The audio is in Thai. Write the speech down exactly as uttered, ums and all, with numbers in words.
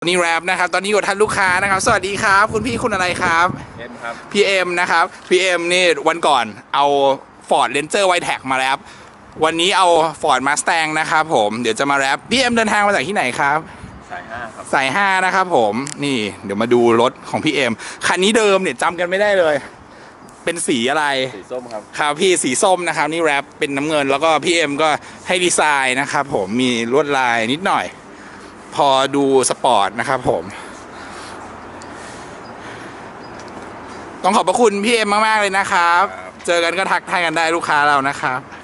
นี่แรปนะครับตอนนี้อยู่ท่านลูกค้านะครับสวัสดีครับคุณพี่คุณอะไรครับเอ็มครับพี่เอ็มนะครับพี่เอ็มนี่วันก่อนเอา Ford Ranger Wide Tech มาแรปวันนี้เอา Ford Mustang นะครับผมเดี๋ยวจะมาแรปพี่เอ็มเดินทางมาจากที่ไหนครับสายห้าครับสายห้านะครับผมนี่เดี๋ยวมาดูรถของพี่เอ็มคันนี้เดิมเนี่ยจำกันไม่ได้เลยเป็นสีอะไรสีส้มครับครับพี่สีส้มนะครับนี่แรปเป็นน้ำเงินแล้วก็พี่เอ็มก็ให้ดีไซน์นะครับผมมีลวดลายนิดหน่อยพอดูสปอร์ตนะครับผมต้องขอบพระคุณพี่เอ็มมากๆเลยนะครับเจอกันก็ทักทายกันได้ลูกค้าเรานะครับ